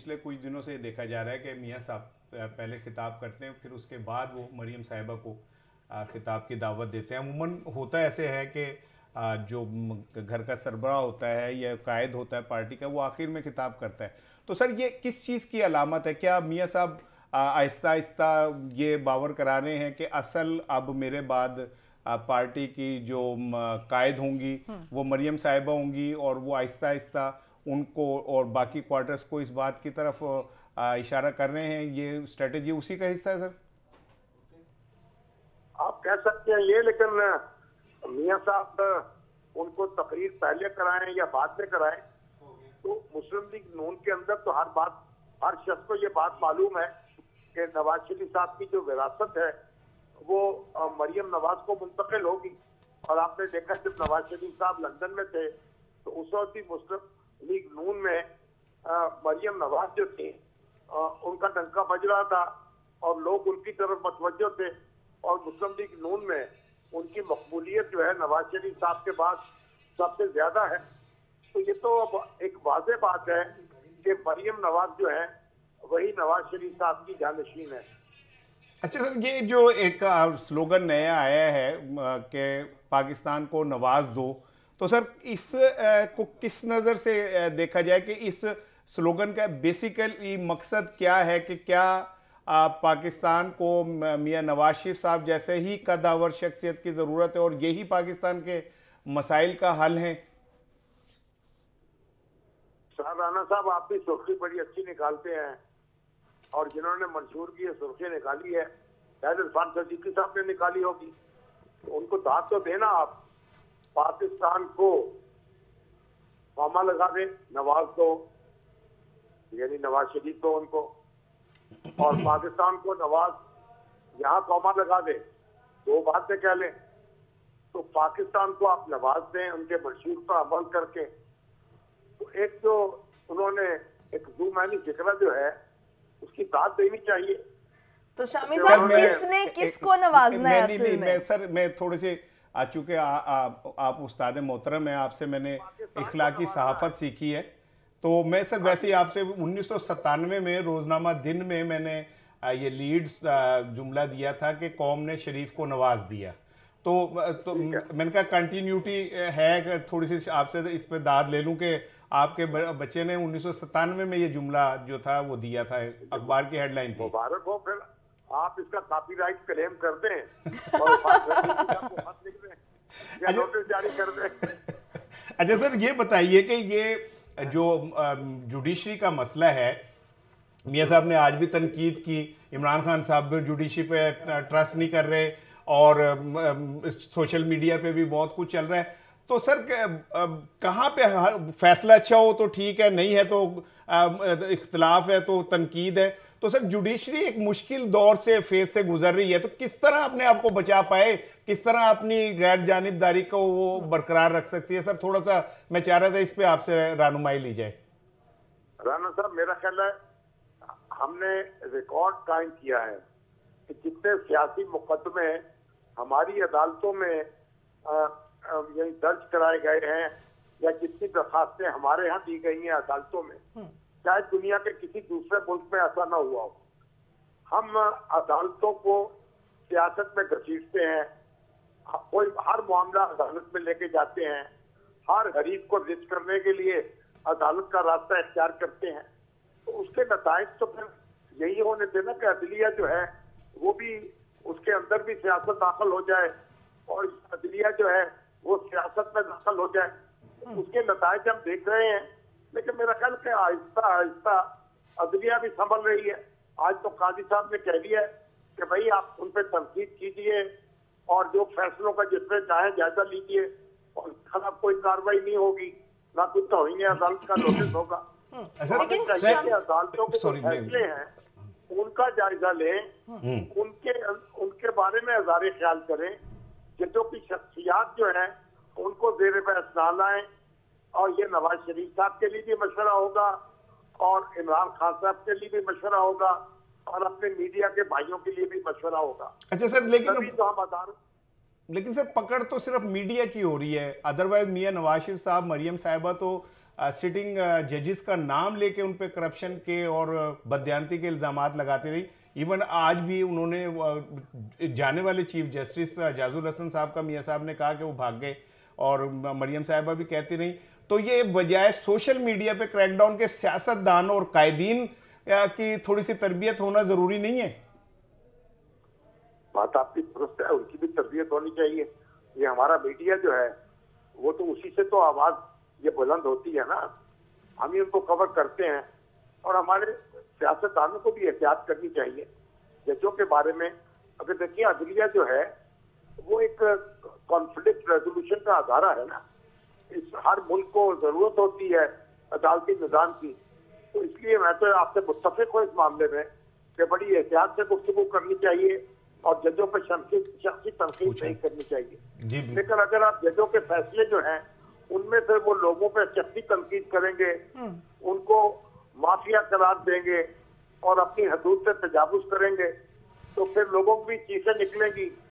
पिछले कुछ दिनों से देखा जा रहा है कि मियां साहब पहले खिताब करते हैं, फिर उसके बाद वो मरियम साहिबा को खिताब की दावत देते हैं। अमूमन होता ऐसे है कि जो घर का सरबराह होता है या कायद होता है पार्टी का, वो आखिर में खिताब करता है। तो सर ये किस चीज़ की अलामत है? क्या मियां साहब आहिस्ता आहिस्ता ये बावर करा रहे हैं कि असल अब मेरे बाद पार्टी की जो कायद होंगी वो मरियम साहिबा होंगी, और वो आहिस्ता आहिस्ता उनको और बाकी क्वार्टर्स को इस बात की तरफ इशारा कर रहे हैं? ये स्ट्रेटेजी उसी का हिस्सा है सर? आप कह सकते हैं ये, लेकिन मियां साहब उनको तकरीर पहले कराएं या बाद में कराएं, तो मुस्लिम लीग नून के अंदर तो हर शख्स को ये बात मालूम है कि नवाज शरीफ साहब की जो विरासत है वो मरियम नवाज को मुंतकिल होगी। और आपने देखा जब नवाज शरीफ साहब लंदन में थे तो उस वक्त ही मुस्लिम लीग नून में मरियम नवाज जो थी उनका डंका बज रहा था और लोग उनकी तरफ मतवज्जो थे, और मुस्लिम लीग नून में उनकी मकबूलियत जो है नवाज शरीफ साहब के बाद सबसे ज्यादा है। तो ये तो अब एक वाज़ेह बात है कि मरियम नवाज जो है वही नवाज शरीफ साहब की जानशीन है। अच्छा सर, ये जो एक स्लोगन नया आया है कि पाकिस्तान को नवाज दो, तो सर इस को किस नज़र से देखा जाए कि इस स्लोगन का बेसिकली मकसद क्या है? कि क्या पाकिस्तान को मियां नवाज शरीफ साहब जैसे ही कद्दावर शख्सियत की ज़रूरत है और यही पाकिस्तान के मसाइल का हल है? सर राना साहब, आप भी सुर्खी बड़ी अच्छी निकालते हैं, और जिन्होंने मंशूर की सुर्खी निकाली है शायद इरफान सदीकी साहब ने निकाली होगी, तो उनको दाद तो देना। आप पाकिस्तान को कौमा लगा दे, नवाज दो, यानी नवाज शरीफ को उनको, और पाकिस्तान को नवाज यहाँ कौमा लगा दे, दो बातें कह लें। तो पाकिस्तान को आप नवाज दें उनके मंशूर पर अमल करके। तो एक जो उन्होंने एक ज़ुमानी फिक्रा जो है उसकी दाद देनी चाहिए। तो शामी साहब किसने किसको नवाजना है असल में? सर मैं थोड़े से चूंकि आप उस्ताद मोहतरम हैं, आपसे मैंने इखलाकी सहाफत सीखी है, तो मैं सर वैसे ही आपसे 1997 में रोजनामा दिन में मैंने ये लीड जुमला दिया था कि कौम ने शरीफ को नवाज दिया। तो मैंने कहा कंटिन्यूटी है, थोड़ी सी आपसे इस पे दाद ले लूं कि आपके बच्चे ने 1997 में ये जुमला जो था वो दिया था, अखबार की हेडलाइन थी। मुबारक हो, फिर आप इसका कॉपीराइट क्लेम कर दें और हाथ लिख दें या नोटिस जारी कर दें। अच्छा सर, ये बताइए कि ये जो जुडिशरी का मसला है, मियां साहब ने आज भी तनकीद की, इमरान खान साहब जुडिशरी पे ट्रस्ट नहीं कर रहे और सोशल मीडिया पे भी बहुत कुछ चल रहा है। तो सर कहाँ पे फैसला अच्छा हो तो ठीक है, नहीं है तो इख्तलाफ है तो तनकीद है। तो सर जुडिशरी एक मुश्किल दौर से फेज से गुजर रही है, तो किस तरह अपने आप को बचा पाए, किस तरह अपनी गैर जानिबदारी को वो बरकरार रख सकती है? सर थोड़ा सा मैं चाह रहा था इस पे आपसे रहनुमाई ली जाए। राना साहब, मेरा ख्याल है हमने रिकॉर्ड कायम किया है कि जितने सियासी मुकदमे हमारी अदालतों में यही दर्ज कराए गए हैं या जितनी दरखास्तें हमारे यहाँ दी गई हैं अदालतों में, शायद दुनिया के किसी दूसरे मुल्क में ऐसा ना हुआ हो। हम अदालतों को सियासत में घसीटते हैं, कोई हर मामला अदालत में लेके जाते हैं, हर गरीब को रिच करने के लिए अदालत का रास्ता इख्तियार करते हैं। तो उसके नताइज तो फिर यही होने थे ना कि अदलिया जो है वो भी उसके अंदर भी सियासत दाखिल हो जाए और अदलिया जो है वो सियासत में दाखिल हो जाए। उसके नताइज हम देख रहे हैं, लेकिन मेरा ख्याल है आहिस्ता आहिस्ता अदलिया भी संभल रही है। आज तो काजी साहब ने कह दिया है कि भाई आप उन पर तनकीद कीजिए और जो फैसलों का जिसमें चाहे जायजा लीजिए, और खिलाफ कोई कार्रवाई नहीं होगी, ना कुछ तौहीन अदालत का नोटिस होगा। लेकिन अदालतों के जो फैसले हैं उनका जायजा लें, उनके बारे में हज़ारे ख्याल करें, जितों की शख्सियात जो है उनको ज़ेर बहस ना लाएं। और ये नवाज शरीफ साहब के लिए भी मशवरा होगा और इमरान खान साहब के लिए भी मशवरा होगा और अपने मीडिया के भाइयों के लिए भी मशवरा होगा। अच्छा सर, लेकिन तो हम लेकिन सर पकड़ तो सिर्फ मीडिया की हो रही है, अदरवाइज मियां नवाज शरीफ साहब, मरियम साहिबा तो सिटिंग जजेस का नाम लेके उन पे करप्शन के और बदयांती के इल्जामात लगाती रही। इवन आज भी उन्होंने जाने वाले चीफ जस्टिस जाजुल हसन साहब का मियां साहब ने कहा कि वो भाग गए, और मरियम साहिबा भी कहती रही। तो ये बजाय सोशल मीडिया पे क्रैकडाउन के सियासतदान और कायदीन की थोड़ी सी तरबियत होना जरूरी नहीं है? बात आपकी दुरुस्त है, उनकी भी तरबियत होनी चाहिए। ये हमारा मीडिया जो है वो तो उसी से तो आवाज ये बुलंद होती है ना, हम ही उनको कवर करते हैं। और हमारे सियासतदानों को भी एहतियात करनी चाहिए जजों के बारे में। अगर देखिए अदलिया जो है वो एक कॉन्फ्लिक्ट रेजोल्यूशन का अदारा है ना, इस हर मुल्क को जरूरत होती है अदालती निजाम की। तो इसलिए मैं तो आपसे मुत्तफिक हूँ इस मामले में कि बड़ी एहतियात से गुफ्तगू करनी चाहिए और जजों पर शख्सी तनकीद नहीं करनी चाहिए। लेकिन अगर आप जजों के फैसले जो हैं उनमें से वो लोगों पर शख्सी तनकीद करेंगे, उनको माफिया करार देंगे और अपनी हदूद से तजावुज करेंगे, तो फिर लोगों की चीखें निकलेंगी